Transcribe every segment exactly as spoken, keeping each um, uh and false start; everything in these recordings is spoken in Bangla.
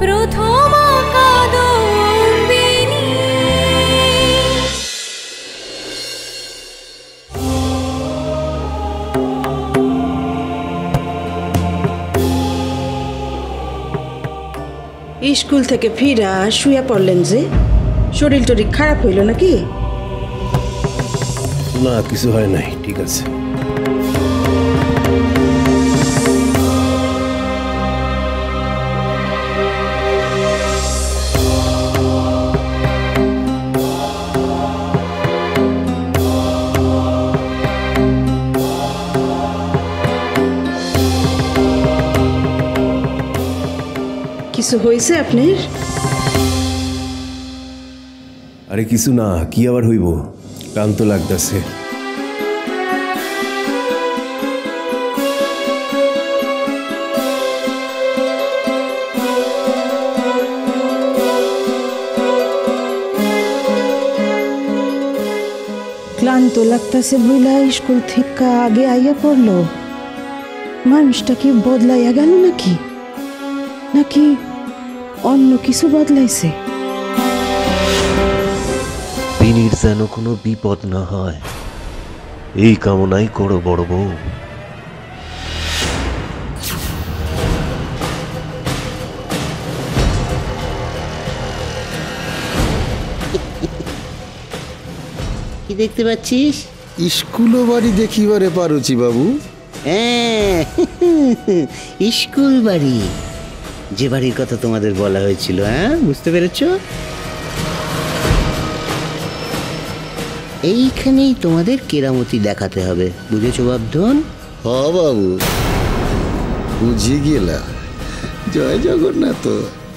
প্রথম কাদম্বিনী। স্কুল থেকে ফিরা শুয়ে পড়লেন যে, শরীর টরীর খারাপ হইল নাকি? না, কিছু হয় নাই, ঠিক আছে। কিছু হয়েছে আপনার? আরে কিছু না, কি আবার হইব, ক্লান্ত লাগতেছে। ক্লান্ত লাগতেছে বইলা স্কুল থেকে আগে আইয়া পড়লো। মানুষটা কি বদলাইয়া গেল নাকি, নাকি অন্য কিছু বদলাইছে? বিনির যেন কোনো বিপদ না হয়, এই কামনাই করো বড় বউ। কি দেখতে পাচ্ছিস? স্কুল বাড়ি দেখিবারে পারুচি বাবু। হ্যাঁ, স্কুল বাড়ি, যে বাড়ির কথা তোমাদের বলা হয়েছিল। হ্যাঁ, বুঝতে পেরেছ? এইখানেই তোমাদের কেরামতি দেখাতে হবে, বুঝেছো বাবধন? হ বাবু, বুঝি গেলা। জয় জগন্নাথ।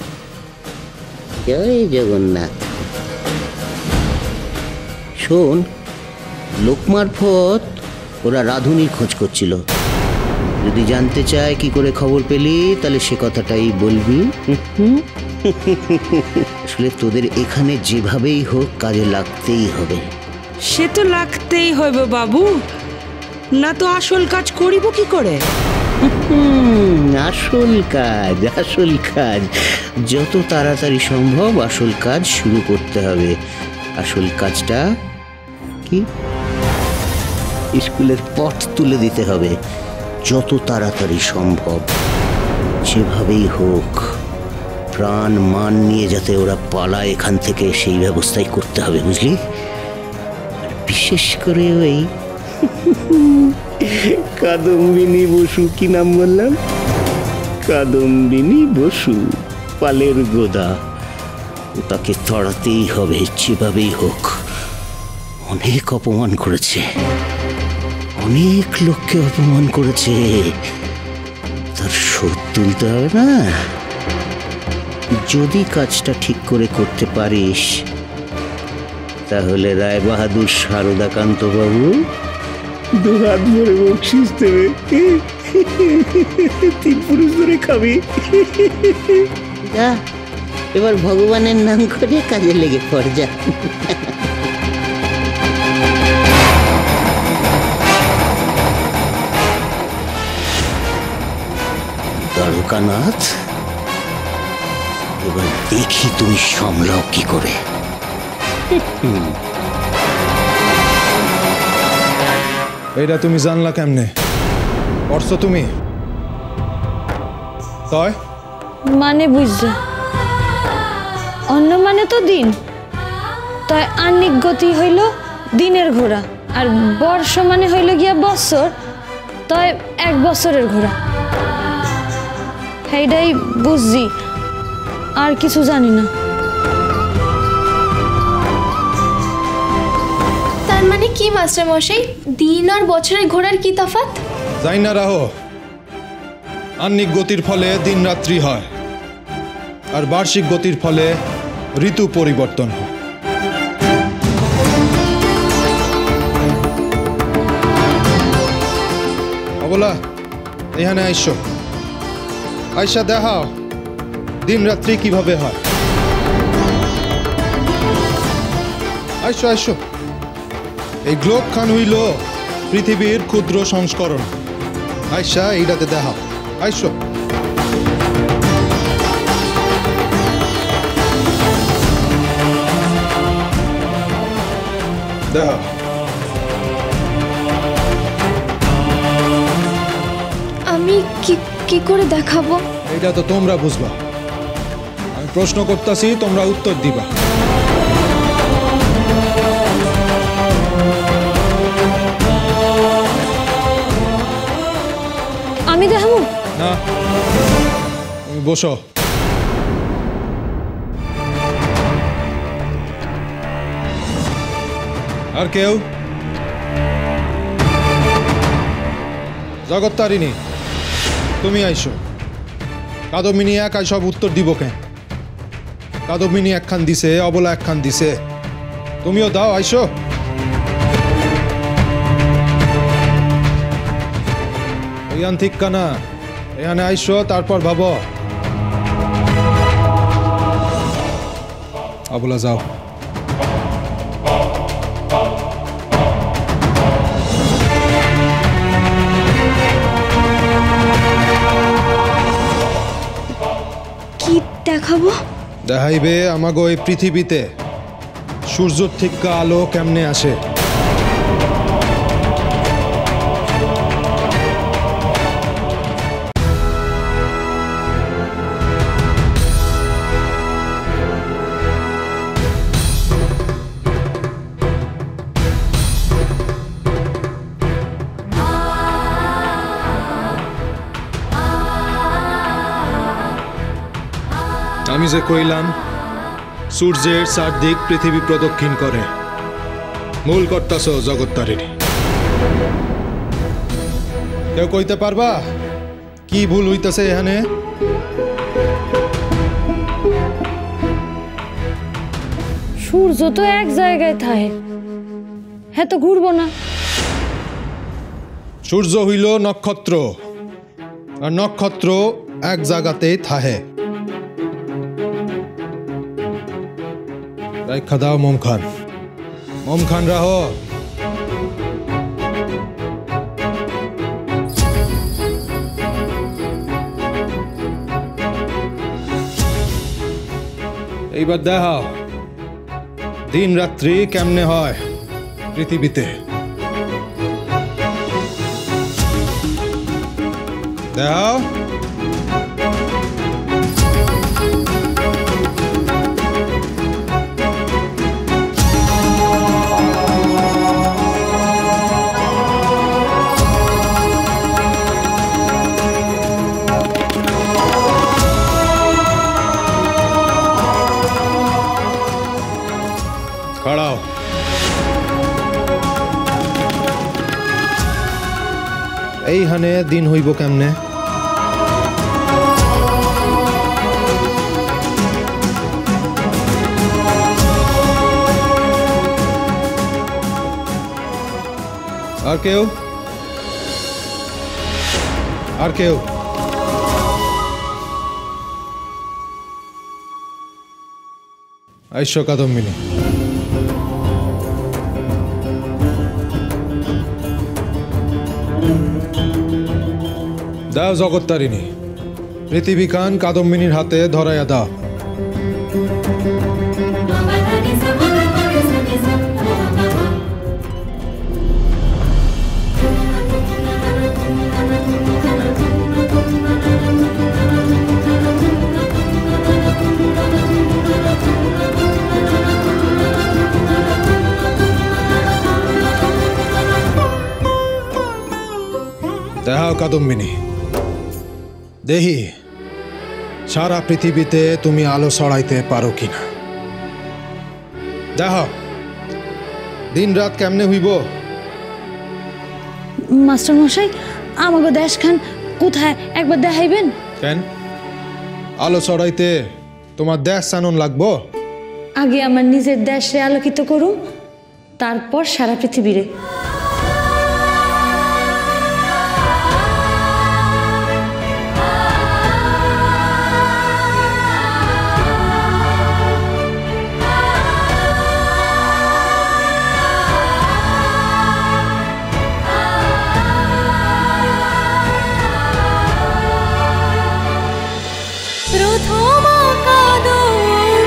জয় জগন্নাথ। শোন, লোক মারফত ওরা রাধুনির খোঁজ করছিল। যদি জানতে চায় কি করে খবর পেলি, তাহলে সে কথাটাই বলবি। আসলে তোদের এখানে যেভাবেই হোক কাজে লাগতেই হবে। সে তো লাগতেই হইব বাবু, না তো আসল কাজ করিব কি করে? আসল কাজ, আসল কাজ যত তাড়াতাড়ি সম্ভব আসল কাজ শুরু করতে হবে। আসল কাজটা কি? স্কুলের পথ তুলে দিতে হবে যত তাড়াতাড়ি সম্ভব। যেভাবেই হোক প্রাণ মান নিয়ে যাতে ওরা পালায় এখান থেকে, সেই ব্যবস্থাই করতে হবে, বুঝলি? আর বিশেষ করে ওই কাদম্বিনী বসু, কি নাম বললাম? কাদম্বিনী বসু, পালের গোদা, তাকে তড়াতেই হবে যেভাবেই হোক। অনেক অপমান করেছে, অনেক লোককে অপমান করেছে, তার শোধ তুলতে হবে না? যদি কাজটা ঠিক করে করতে পারিস, তাহলে রায় বাহাদুর শারদাকান্ত বাবু দু হাত ভরে বকশিস দেবে। তিন পুরুষ ধরে খাবি। যা, এবার ভগবানের নাম করে কাজে লেগে পড়, যা। দ্বারকানাথ, এবার দেখি তুমি সামলাও কি করে। এইটা তুমি জানলা কেমনে? করছো তুমি? তাই মানে বুঝছো? অন্য মানে তো দিন, তাই আন্নিক গতি হইল দিনের ঘোড়া, আর বর্ষ মানে হইল গিয়া বছর, তাই এক বছরের ঘোড়া। সেইটাই বুঝছি, আর কিছু জানি না। তার মানে কি মাস্টার মশাই, দিন আর বছরের ঘোড়ার কি তফাৎ? যাই না রাহো, আন্নিক গতির ফলে দিন রাত্রি হয়, আর বার্ষিক গতির ফলে ঋতু পরিবর্তন হয়। অবলা, এখানে আইসো, আইসা দেখাও দিন রাত্রি কিভাবে হয়। আইসো আইসো, এই গ্লোব খান হইল পৃথিবীর ক্ষুদ্র সংস্করণ। আইসা এইটাতে দেখাও, আইসো। করে দেখাবো? এটা তো তোমরা বুঝবা। আমি প্রশ্ন করতেছি, তোমরা উত্তর দিবা। আমি দেখাবো না, তুমি বসো। আর কেউ? জগত্তারিণী, তুমি আইসো। কাদম্বিনী একাই সব উত্তর দিব কেন? কাদম্বিনী একখান দিছে, অবলা একখান দিছে, তুমিও দাও, আইসো। ইয়ান ঠিক কানা, এখানে আইসো, তারপর ভাবো। অবলা যাও। কি দেখাবো? দেখাইবে আমাগো এই পৃথিবীতে সূর্যর থেকে আলো কেমনে আসে। আমি যে কইলাম সূর্যের চারদিক পৃথিবী প্রদক্ষিণ করে, মূল করতাছ জগত্তারিণী। কেউ কইতে পারবা কি ভুল হইতাছে এখানে? সূর্য তো এক জায়গায় থাকে, হ্যাঁ তো ঘুরবো না। সূর্য হইল নক্ষত্র, আর নক্ষত্র এক জায়গাতেই থাহে। রাইখা দাও মোম খান, মোম খান রাহ। এইবার দেখাও দিন রাত্রি কেমনে হয় পৃথিবীতে। দেখাও। খাড়াও। এইখানে দিন হইব কেমনে? আর কেউ? আর কেউ? আইসো কাদম্বিনী। দাও জগত্তারিণী, পৃথিবীখান কাদম্বিনীর হাতে ধরাইয়া দাও। দেখাও কাদম্বিনী, দেখি সারা পৃথিবীতে তুমি আলো ছড়াইতে পারো কিনা। দেখো দিন রাত কেমনে হইব। মাস্টার মশাই, আমাকে দেশ খান কোথায় একবার দেখাইবেন? কেন আলো ছড়াইতে তোমার দেশ চানন লাগবো? আগে আমার নিজের দেশে আলোকিত করুন, তারপর সারা পৃথিবীরে।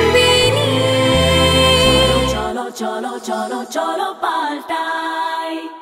cholo cholo cholo paltai